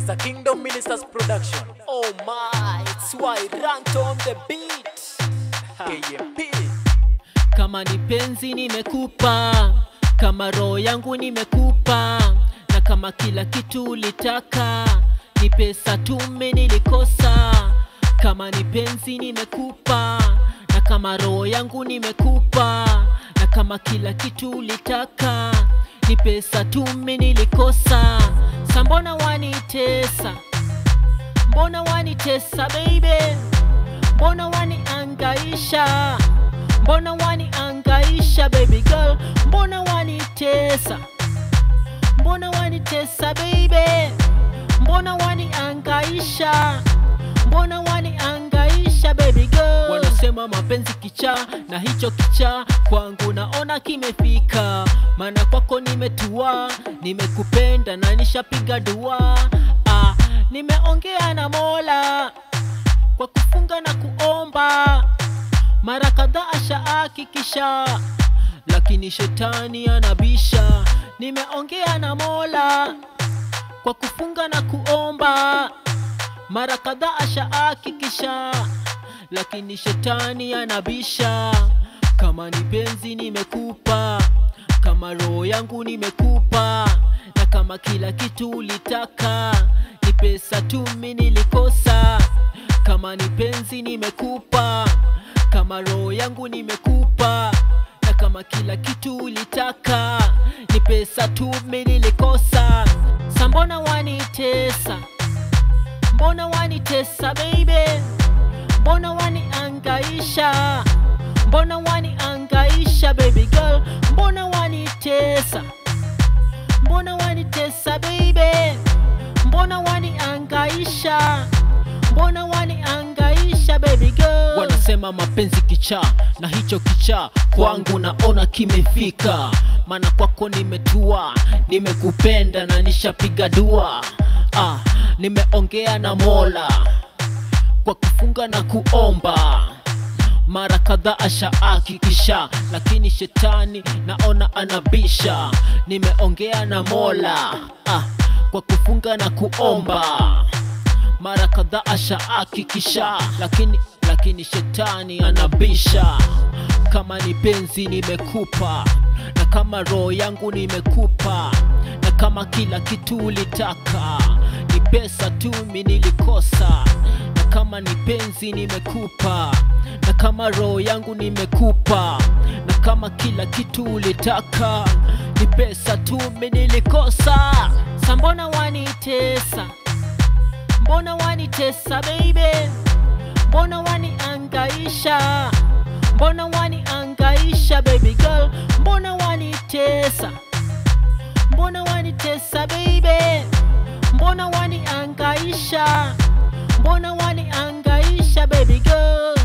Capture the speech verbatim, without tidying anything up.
a Kingdom Ministers production. Oh my, it's why Rant on the beat. K M P. Kama ni penzi nimekupa, kama roho yangu nimekupa, na kama kila kitu ulitaka, ni pesa tume nilikosa. Kama ni penzi nimekupa, na kama roho yangu nimekupa, na kama kila kitu ulitaka, ni pesa tume nilikosa. Sa mbona wanitesa, mbona wanitesa baby, mbona waniangaisha, mbona waniangaisha baby girl, mbona wanitesa, mbona wanitesa baby, mbona waniangaisha, mbona waniangaisha baby girl. Wanasema mapenzi kicha, na hicho kicha kwangu naona kimefika. Maana kwako nimetua, nimekupenda na nishapiga dua. Ah, nimeongea na Mola kwa kufunga na kuomba, mara kadhaa ashahakikisha, lakini shetani anabisha. Nimeongea na Mola kwa kufunga na kuomba, mara kadhaa ashahakikisha, lakini shetani anabisha. Kama ni penzi nimekupa, kama roho yangu nimekupa, na kama kila kitu ulitaka, ni pesa tu mimi nilikosa. Kama ni penzi nimekupa, kama roho yangu nimekupa, na kama kila kitu ulitaka, ni pesa tu mimi nilikosa. Sa mbona wanitesa, mbona wanitesa baby, mbona waniangaisha, mbona waniangaisha baby girl, mbona wanitesa, mbona wanitesa baby, mbona waniangaisha, mbona waniangaisha baby girl. Wanasema mapenzi kicha, na hicho kicha kwangu naona kimefika. Maana kwako nimetua, nimekupenda na nishapiga dua. Ah, nimeongea na Mola kwa kufunga na kuomba, mara kadhaa ashahakikisha, lakini shetani naona anabisha. Nimeongea na Mola ah, kwa kufunga na kuomba, mara kadhaa ashahakikisha, lakini lakini shetani anabisha. Kama ni penzi nimekupa, na kama roho yangu nimekupa, na kama kila kitu ulitaka, ni pesa tu mimi nilikosa. Na kama ni penzi nimekupa, na kama roho yangu nimekupa, na kama kila kitu ulitaka, ni pesa tu mimi nilikosa. Sa mbona wanitesa, mbona wanitesa baby, mbona waniangaisha, mbona waniangaisha baby girl, mbona wanitesa, mbona wanitesa baby, mbona waniangaisha, mbona waniangaisha baby girl.